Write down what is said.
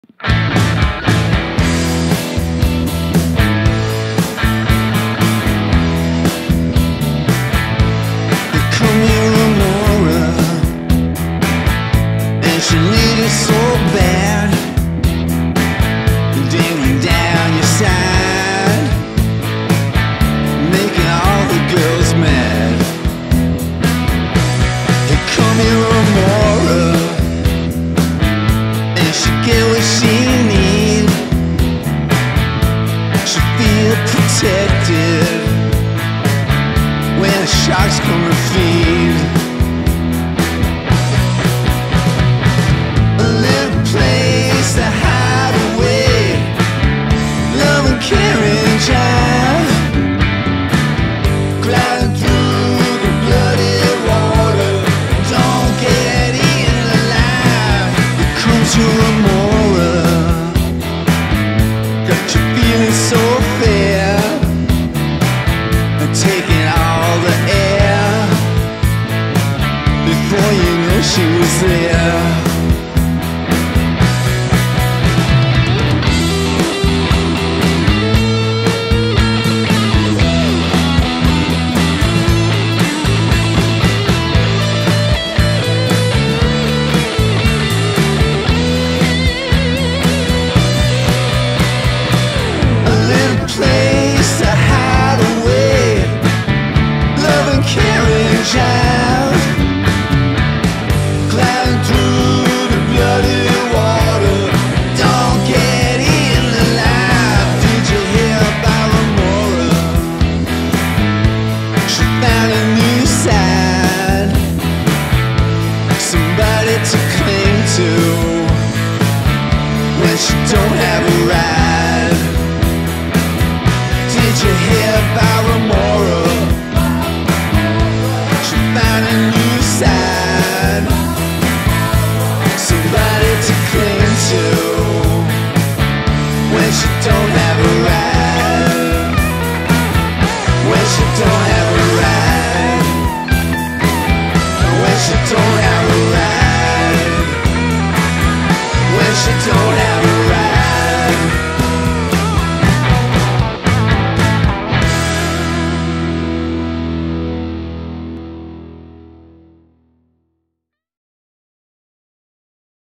Come here, Remora, and she needed so bad, dingling down your side, making all the girls mad. Hey, come here, Remora, and she get what she need. She feel protected when the sharks come and feed. A little place to hide away, love and caring child, gliding through the bloody water, don't get eaten alive. You come to Remora, got you feeling so fair, and taking all the air. Before you know she was there. A little place to hide away, love and caring child, gliding through the bloody water, don't get eaten alive. Did you hear about Remora? She found a new side, somebody to cling to when she don't have a ride. Did you hear about Remora? She found a new side, somebody to cling to when she don't have a ride, when she don't